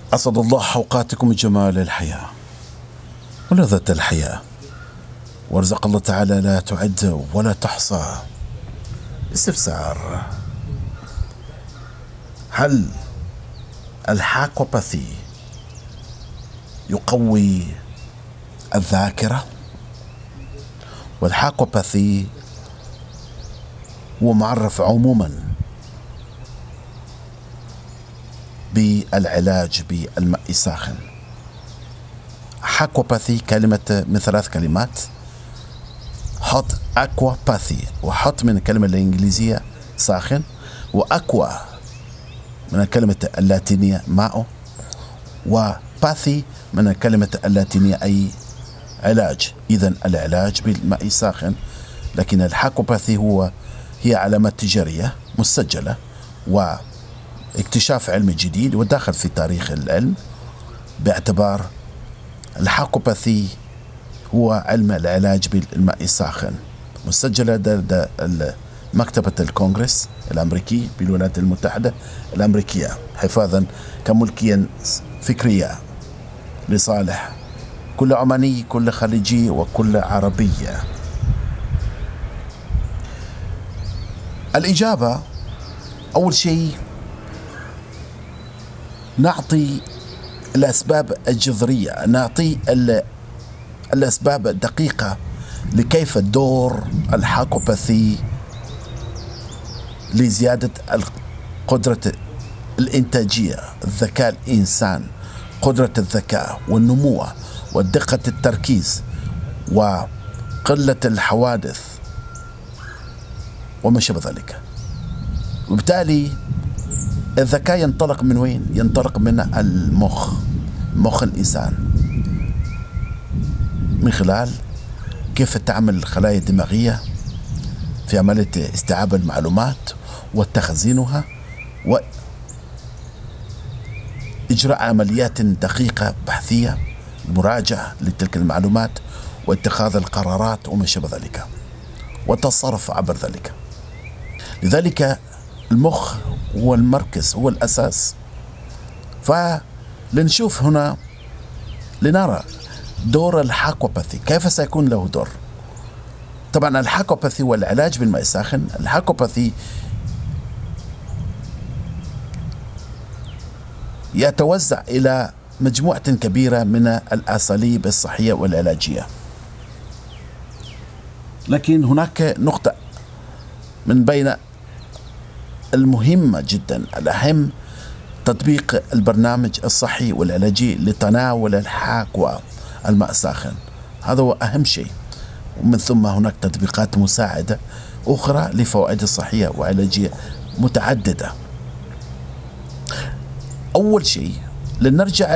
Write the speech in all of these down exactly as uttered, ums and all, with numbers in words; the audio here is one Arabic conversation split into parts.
أسعد الله أوقاتكم بجمال الحياة ولذة الحياة، وارزق الله تعالى لا تعد ولا تحصى. استفسار: هل الهاكوباثي يقوي الذاكرة؟ والهاكوباثي هو معرف عموما بالعلاج بالماء الساخن. هاكوباثي كلمة من ثلاث كلمات: hot aquapathy، وhot من الكلمة الإنجليزية ساخن، وأكوا من الكلمة اللاتينية ماء، وباثي من الكلمة اللاتينية أي علاج. إذن العلاج بالماء الساخن. لكن الهاكوباثي هو هي علامات تجارية مسجلة واكتشاف علمي جديد وداخل في تاريخ العلم، باعتبار الهاكوباثي هو علم العلاج بالماء الساخن، مسجلة لدى مكتبة الكونغرس الأمريكي بالولايات المتحدة الأمريكية، حفاظا كملكيا فكرية لصالح كل عماني، كل خليجي، وكل عربية. الإجابة: أول شيء نعطي الأسباب الجذرية، نعطي الأسباب الدقيقة لكيف دور الهاكوباثي لزيادة قدرة الإنتاجية، الذكاء الإنسان، قدرة الذكاء والنمو ودقة التركيز وقلة الحوادث وما شابه ذلك. وبالتالي الذكاء ينطلق من وين؟ ينطلق من المخ، مخ الإنسان، من خلال كيف تعمل الخلايا الدماغية في عملية استيعاب المعلومات وتخزينها وإجراء عمليات دقيقة بحثية، مراجعة لتلك المعلومات واتخاذ القرارات وما شابه ذلك، والتصرف عبر ذلك. لذلك المخ هو المركز، هو الأساس. فلنشوف هنا لنرى دور الهاكوباثي، كيف سيكون له دور. طبعا الهاكوباثي والعلاج بالماء الساخن، الهاكوباثي يتوزع إلى مجموعة كبيرة من الأساليب الصحية والعلاجية، لكن هناك نقطة من بين المهمة جدا، الأهم، تطبيق البرنامج الصحي والعلاجي لتناول الهاكوا الماء الساخن. هذا هو أهم شيء. ومن ثم هناك تطبيقات مساعدة أخرى لفوائد صحية وعلاجية متعددة. أول شيء لنرجع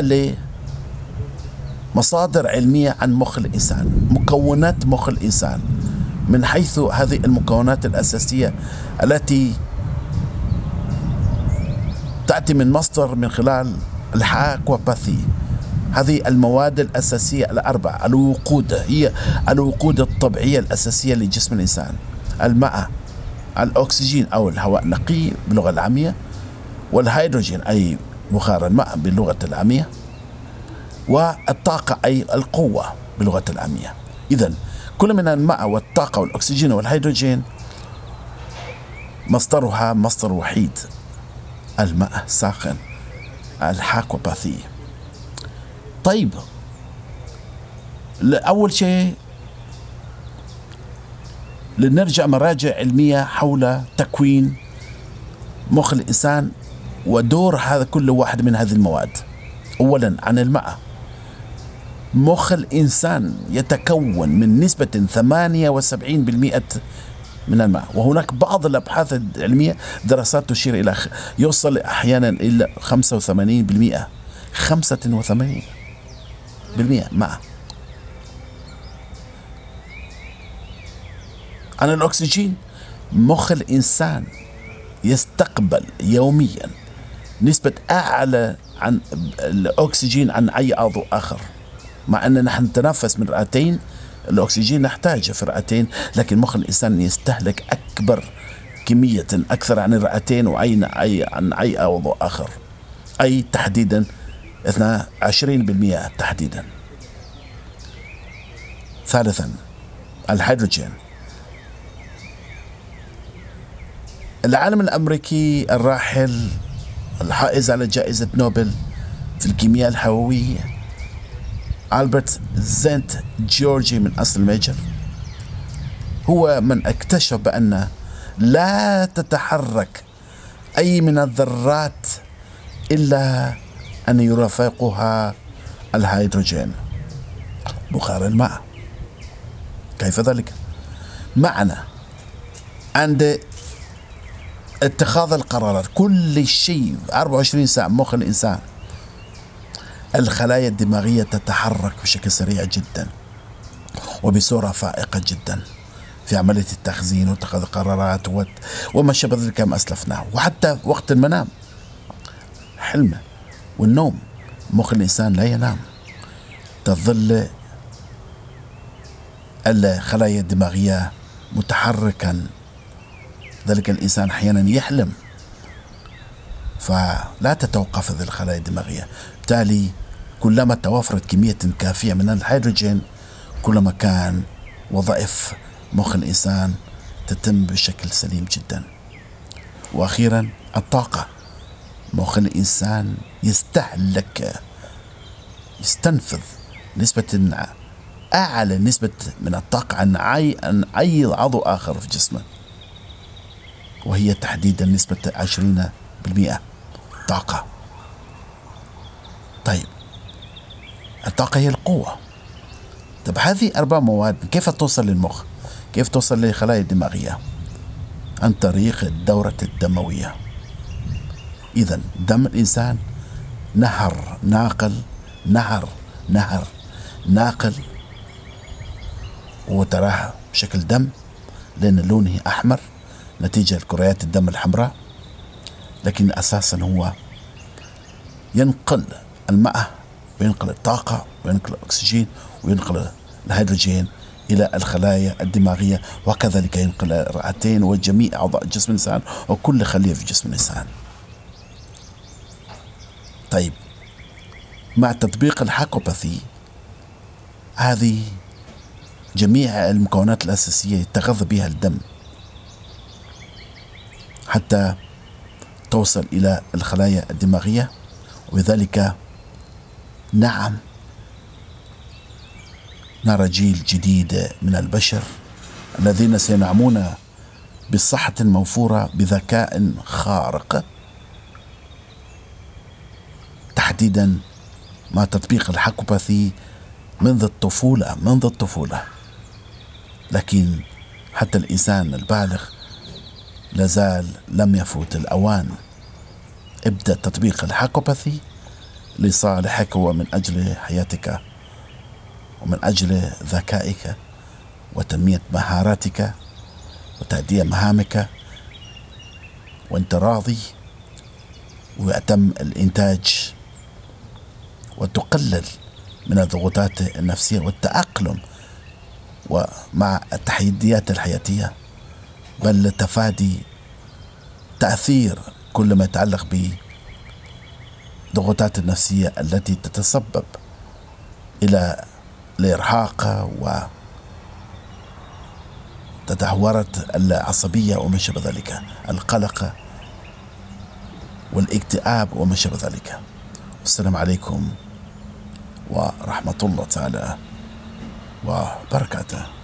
لمصادر علمية عن مخ الإنسان، مكونات مخ الإنسان، من حيث هذه المكونات الأساسية التي تأتي من مصدر من خلال الهاكوباثي. هذه المواد الأساسية الأربع، الوقود، هي الوقود الطبيعية الأساسية لجسم الإنسان: الماء، الأكسجين أو الهواء النقي باللغة العامية، والهيدروجين أي بخار الماء باللغة العامية، والطاقة أي القوة باللغة العامية. إذن كل من الماء والطاقة والأكسجين والهيدروجين مصدرها مصدر وحيد: الماء الساخن، الهاكوباثي. طيب، أول شيء لنرجع مراجع علمية حول تكوين مخ الإنسان ودور هذا كل واحد من هذه المواد. أولا عن الماء، مخ الإنسان يتكون من نسبة ثمانية وسبعين بالمئة من الماء، وهناك بعض الأبحاث العلمية دراسات تشير إلى يوصل أحيانا إلى خمسة وثمانين بالمئة، خمسة وثمانين بالمئة ماء. عن الأكسجين، مخ الإنسان يستقبل يوميا نسبة أعلى عن الأكسجين عن أي عضو آخر، مع أننا نحن نتنفس من رئتين، الأكسجين نحتاجه في الرئتين، لكن مخ الإنسان يستهلك أكبر كمية أكثر عن الرئتين وعين أي عن أي عضو آخر، أي تحديدا اثنين وعشرين بالمئة تحديدا. ثالثا الهيدروجين. العالم الأمريكي الراحل الحائز على جائزة نوبل في الكيمياء الحيوية ألبرت زنت جورجي من أصل ميجر هو من اكتشف بأن لا تتحرك أي من الذرات إلا أن يرافقها الهيدروجين بخار الماء. كيف ذلك؟ معنى عند اتخاذ القرارات كل شيء أربعة وعشرين ساعة مخ الإنسان، الخلايا الدماغية تتحرك بشكل سريع جدا وبصورة فائقة جدا في عملية التخزين واتخاذ القرارات وما شابه ذلك كما أسلفناه. وحتى وقت المنام، حلمه والنوم، مخ الإنسان لا ينام، تظل الخلايا الدماغية متحركا. ذلك الإنسان أحيانا يحلم فلا تتوقف هذه الخلايا الدماغية. بالتالي كلما توافرت كمية كافية من الهيدروجين كلما كان وظائف مخ الإنسان تتم بشكل سليم جدا. وأخيرا الطاقة. مخ الإنسان يستهلك يستنفذ نسبة أعلى نسبة من الطاقة عن أي عن أي عضو آخر في جسمه، وهي تحديدا نسبة عشرين بالمئة طاقة. طيب الطاقة هي القوة. طيب هذه أربع مواد كيف توصل للمخ؟ كيف توصل للخلايا الدماغية؟ عن طريق الدورة الدموية. إذا دم الإنسان نهر ناقل نهر نهر ناقل، وتراه بشكل دم لأن لونه أحمر نتيجة لكريات الدم الحمراء، لكن أساسا هو ينقل الماء وينقل الطاقة وينقل الأكسجين وينقل الهيدروجين إلى الخلايا الدماغية، وكذلك ينقل الرئتين وجميع أعضاء جسم الإنسان وكل خلية في جسم الإنسان. طيب مع تطبيق الهاكوباثي هذه جميع المكونات الأساسية يتغذى بها الدم حتى توصل إلى الخلايا الدماغية، وبذلك نعم نرى جيل جديد من البشر الذين سينعمون بصحة موفورة بذكاء خارق، تحديدا مع تطبيق الهاكوباثي منذ الطفولة منذ الطفولة. لكن حتى الإنسان البالغ لازال لم يفوت الأوان. ابدأ تطبيق الهاكوباثي لصالحك ومن أجل حياتك ومن أجل ذكائك وتنمية مهاراتك وتأدية مهامك، وأنت راضي ويتم الإنتاج وتقلل من الضغوطات النفسية والتأقلم ومع التحديات الحياتية، بل تفادي تأثير كل ما يتعلق بالضغوطات النفسية التي تتسبب إلى الإرهاق وتدهورت العصبية وما شابه ذلك، القلق والاكتئاب وما شابه ذلك. والسلام عليكم ورحمة الله تعالى وبركاته.